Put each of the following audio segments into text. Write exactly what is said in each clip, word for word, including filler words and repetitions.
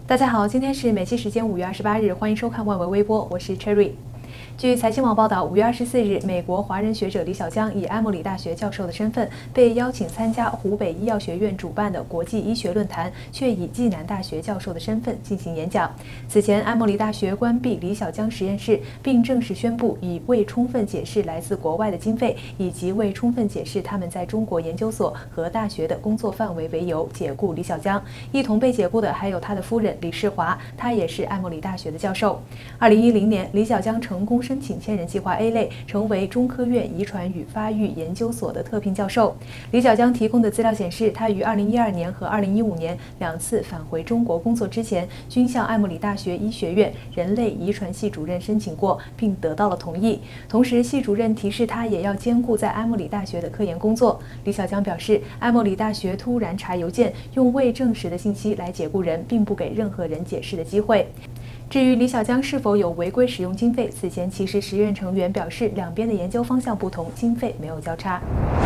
大家好，今天是美西时间五月二十八日，欢迎收看万维微播，我是 Cherry。据财新网报道，五月二十四日，美国华人学者李小江以埃默里大学教授的身份被邀请参加湖北医药学院主办的国际医学论坛，却以暨南大学教授的身份进行演讲。此前，埃默里大学关闭李小江实验室，并正式宣布以未充分解释来自国外的经费以及未充分解释他们在中国研究所和大学的工作范围为由解雇李小江。一同被解雇的还有他的夫人李世华，他也是埃默里大学的教授。二零一零年，李小江成功申请千人计划 A 类，成为中科院遗传与发育研究所的特聘教授。李小江提供的资料显示，他于二零一二年和二零一五年两次返回中国工作之前，均向埃默里大学医学院人类遗传系主任申请过，并得到了同意。同时，系主任提示他也要兼顾在埃默里大学的科研工作。李小江表示，埃默里大学突然查邮件，用未证实的信息来解雇人，并不给任何人解释的机会。至于李小江是否有违规使用经费，此前其实实院成员表示，两边的研究方向不同，经费没有交叉。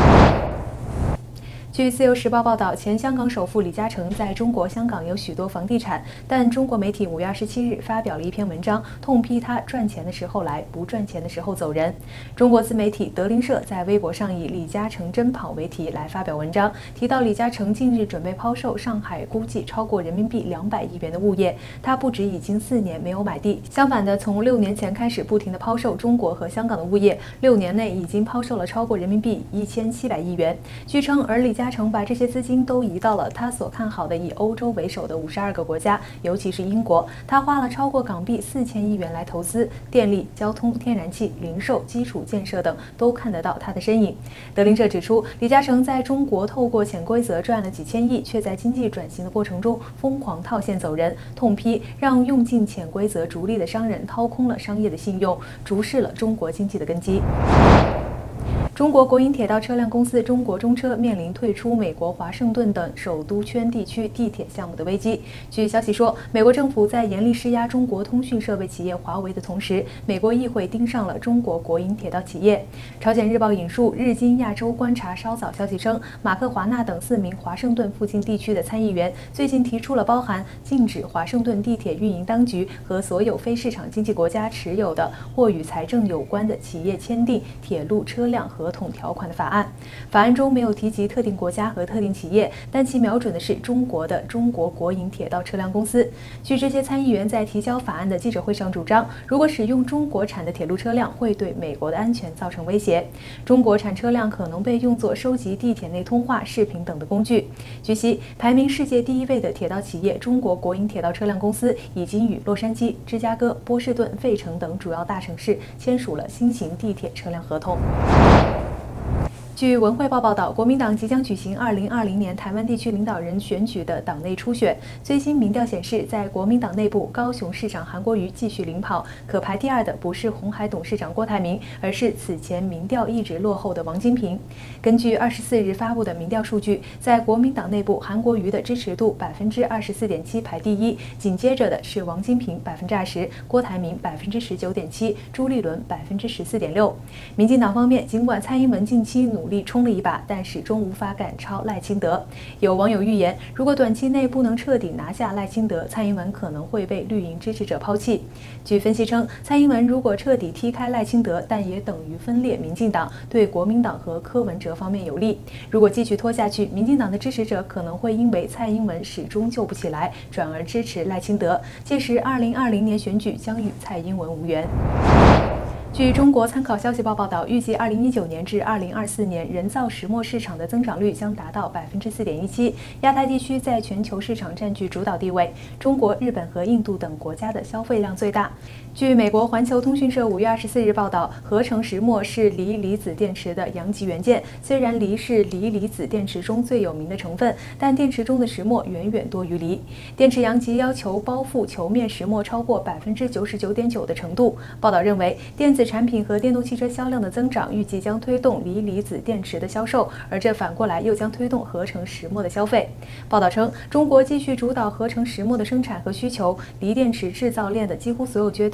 据自由时报报道，前香港首富李嘉诚在中国香港有许多房地产，但中国媒体五月二十七日发表了一篇文章，痛批他赚钱的时候来，不赚钱的时候走人。中国自媒体德林社在微博上以李嘉诚真跑为题来发表文章，提到李嘉诚近日准备抛售上海估计超过人民币两百亿元的物业，他不止已经四年没有买地，相反的，从六年前开始不停地抛售中国和香港的物业，六年内已经抛售了超过人民币一千七百亿元。据称，而李嘉诚把这些资金都移到了他所看好的以欧洲为首的五十二个国家，尤其是英国。他花了超过港币四千亿元来投资电力、交通、天然气、零售、基础建设等，都看得到他的身影。德林社指出，李嘉诚在中国透过潜规则赚了几千亿，却在经济转型的过程中疯狂套现走人，痛批让用尽潜规则逐利的商人掏空了商业的信用，逐噬了中国经济的根基。中国国营铁道车辆公司中国中车面临退出美国华盛顿等首都圈地区地铁项目的危机。据消息说，美国政府在严厉施压中国通讯设备企业华为的同时，美国议会盯上了中国国营铁道企业。朝鲜日报引述日经亚洲观察稍早消息称，马克华纳等四名华盛顿附近地区的参议员最近提出了包含禁止华盛顿地铁运营当局和所有非市场经济国家持有的或与财政有关的企业签订铁路车辆和合同条款的法案。法案中没有提及特定国家和特定企业，但其瞄准的是中国的中国国营铁道车辆公司。据这些参议员在提交法案的记者会上主张，如果使用中国产的铁路车辆，会对美国的安全造成威胁。中国产车辆可能被用作收集地铁内通话、视频等的工具。据悉，排名世界第一位的铁道企业中国国营铁道车辆公司已经与洛杉矶、芝加哥、波士顿、费城等主要大城市签署了新型地铁车辆合同。据文汇报报道，国民党即将举行二零二零年台湾地区领导人选举的党内初选。最新民调显示，在国民党内部，高雄市长韩国瑜继续领跑，可排第二的不是鸿海董事长郭台铭，而是此前民调一直落后的王金平。根据二十四日发布的民调数据，在国民党内部，韩国瑜的支持度百分之二十四点七排第一，紧接着的是王金平百分之二十，郭台铭百分之十九点七，朱立伦百分之十四点六。民进党方面，尽管蔡英文近期努力冲了一把，但始终无法赶超赖清德。有网友预言，如果短期内不能彻底拿下赖清德，蔡英文可能会被绿营支持者抛弃。据分析称，蔡英文如果彻底踢开赖清德，但也等于分裂民进党，对国民党和柯文哲方面有利。如果继续拖下去，民进党的支持者可能会因为蔡英文始终救不起来，转而支持赖清德。届时，二零二零年选举将与蔡英文无缘。据中国参考消息报报道，预计二零一九年至二零二四年人造石墨市场的增长率将达到百分之四点一七。亚太地区在全球市场占据主导地位，中国、日本和印度等国家的消费量最大。据美国环球通讯社五月二十四日报道，合成石墨是锂离子电池的阳极元件。虽然锂是锂离子电池中最有名的成分，但电池中的石墨远远多于锂。电池阳极要求包覆球面石墨超过百分之九十九点九的程度。报道认为，电子产品和电动汽车销量的增长预计将推动锂离子电池的销售，而这反过来又将推动合成石墨的消费。报道称，中国继续主导合成石墨的生产和需求，锂电池制造链的几乎所有阶段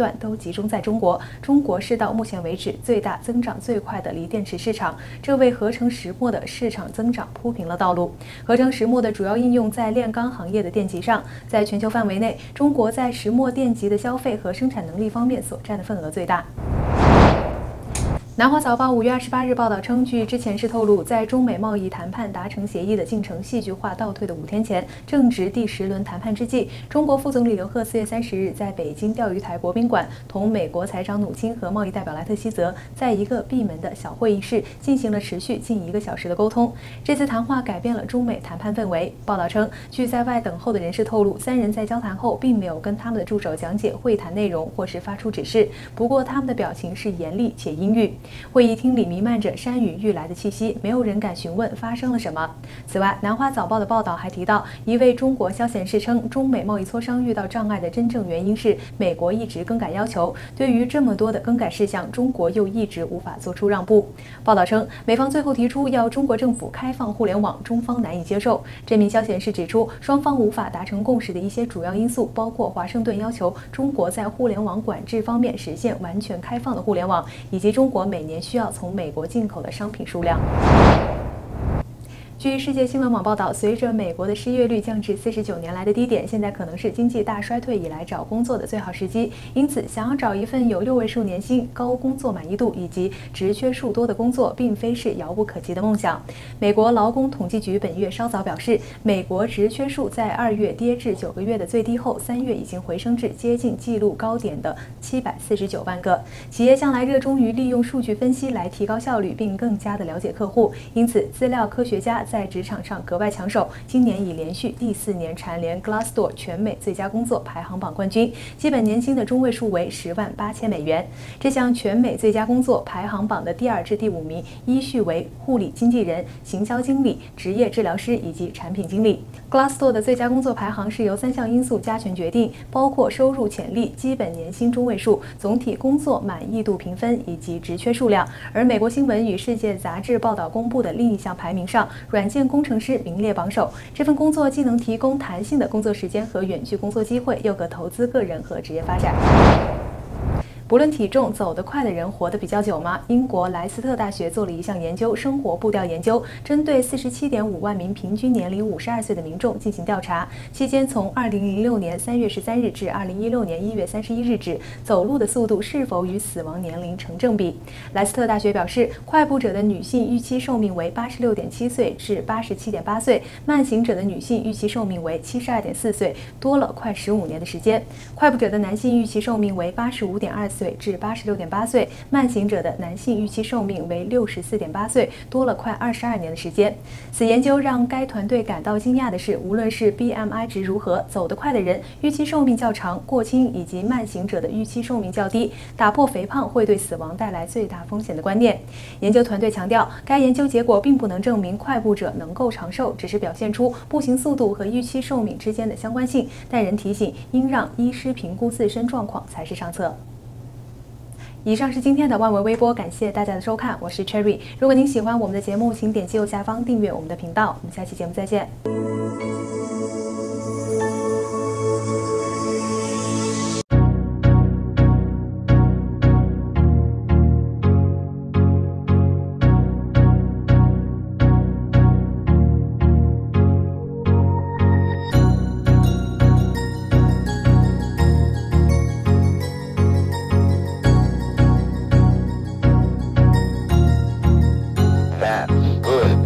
段都集中在中国。中国是到目前为止最大、增长最快的锂电池市场，这为合成石墨的市场增长铺平了道路。合成石墨的主要应用在炼钢行业的电极上，在全球范围内，中国在石墨电极的消费和生产能力方面所占的份额最大。南华早报五月二十八日报道称，据知情人士透露，在中美贸易谈判达成协议的进程戏剧化倒退的五天前，正值第十轮谈判之际，中国副总理刘鹤四月三十日在北京钓鱼台国宾馆同美国财长努钦和贸易代表莱特希泽在一个闭门的小会议室进行了持续近一个小时的沟通。这次谈话改变了中美谈判氛围。报道称，据在外等候的人士透露，三人在交谈后并没有跟他们的助手讲解会谈内容或是发出指示，不过他们的表情是严厉且阴郁。会议厅里弥漫着山雨欲来的气息，没有人敢询问发生了什么。此外，南华早报的报道还提到，一位中国消息人士称，中美贸易磋商遇到障碍的真正原因是美国一直更改要求，对于这么多的更改事项，中国又一直无法做出让步。报道称，美方最后提出要中国政府开放互联网，中方难以接受。这名消息人士指出，双方无法达成共识的一些主要因素包括华盛顿要求中国在互联网管制方面实现完全开放的互联网，以及中国每年需要从美国进口的商品数量。据世界新闻网报道，随着美国的失业率降至四十九年来的低点，现在可能是经济大衰退以来找工作的最好时机。因此，想要找一份有六位数年薪、高工作满意度以及职缺数多的工作，并非是遥不可及的梦想。美国劳工统计局本月稍早表示，美国职缺数在二月跌至九个月的最低后，三月已经回升至接近纪录高点的七百四十九万个。企业向来热衷于利用数据分析来提高效率，并更加的了解客户，因此，资料科学家在职场上格外抢手，今年已连续第四年蝉联 Glassdoor 全美最佳工作排行榜冠军，基本年薪的中位数为十万八千美元。这项全美最佳工作排行榜的第二至第五名依序为护理经纪人、行销经理、职业治疗师以及产品经理。Glassdoor 的最佳工作排行是由三项因素加权决定，包括收入潜力、基本年薪中位数、总体工作满意度评分以及职缺数量。而美国新闻与世界杂志报道公布的另一项排名上，软件工程师名列榜首。这份工作既能提供弹性的工作时间和远距工作机会，又可投资个人和职业发展。不论体重，走得快的人活得比较久吗？英国莱斯特大学做了一项研究，生活步调研究，针对四十七点五万名平均年龄五十二岁的民众进行调查。期间从二零零六年三月十三日至二零一六年一月三十一日止，走路的速度是否与死亡年龄成正比？莱斯特大学表示，快步者的女性预期寿命为八十六点七岁至八十七点八岁，慢行者的女性预期寿命为七十二点四岁，多了快十五年的时间。快步者的男性预期寿命为八十五点二岁至八十六点八岁，慢行者的男性预期寿命为六十四点八岁，多了快二十二年的时间。此研究让该团队感到惊讶的是，无论是 B M I 值如何，走得快的人预期寿命较长，过轻以及慢行者的预期寿命较低。打破肥胖会对死亡带来最大风险的观念。研究团队强调，该研究结果并不能证明快步者能够长寿，只是表现出步行速度和预期寿命之间的相关性，但仍提醒应让医师评估自身状况才是上策。以上是今天的万维微播，感谢大家的收看，我是 Cherry。如果您喜欢我们的节目，请点击右下方订阅我们的频道。我们下期节目再见。 That's good.